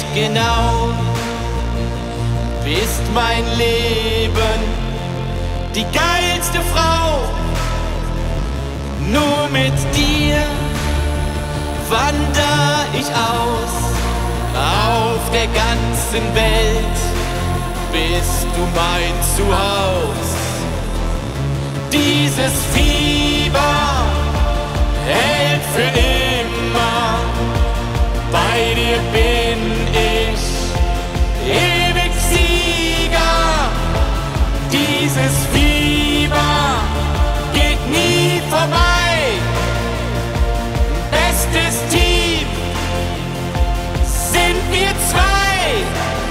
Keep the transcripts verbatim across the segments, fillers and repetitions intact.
genau, bist mein Leben, die geilste Frau. Nur mit dir wander ich aus, auf der ganzen Welt bist du mein Zuhause. Dieses Fieber hält für immer, bei dir bin ich ewig Sieger. Dieses Fieber geht nie vorbei, bestes Team sind wir zwei.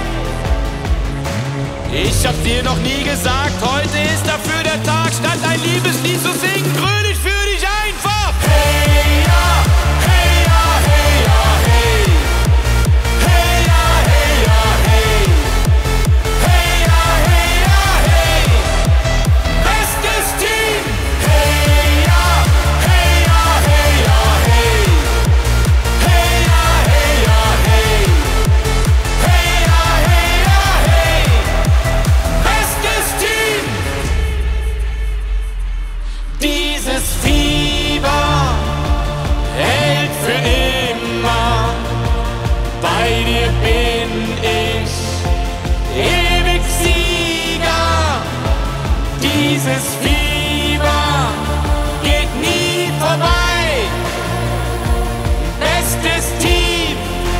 Ich hab's dir noch nie gesagt, heute ist dafür der Tag, statt ein Liebeslied zu singen, grün ich für dich einfach. Hey ja, hey ja, hey ja, hey. Hey ja, hey ja, hey. Hey ja, hey ja, hey. Bestes Team. Hey ja, hey ja, hey ja, hey. Hey ja, hey ja, hey. Hey ja, hey ja, hey. Bestes Team. Dieses Fieber hält für immer, bei dir bin ich ewig Sieger. Dieses Fieber geht nie vorbei, bestes Team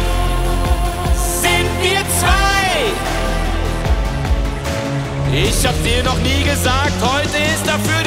sind wir zwei. Ich hab's dir noch nie gesagt, heute ist dafür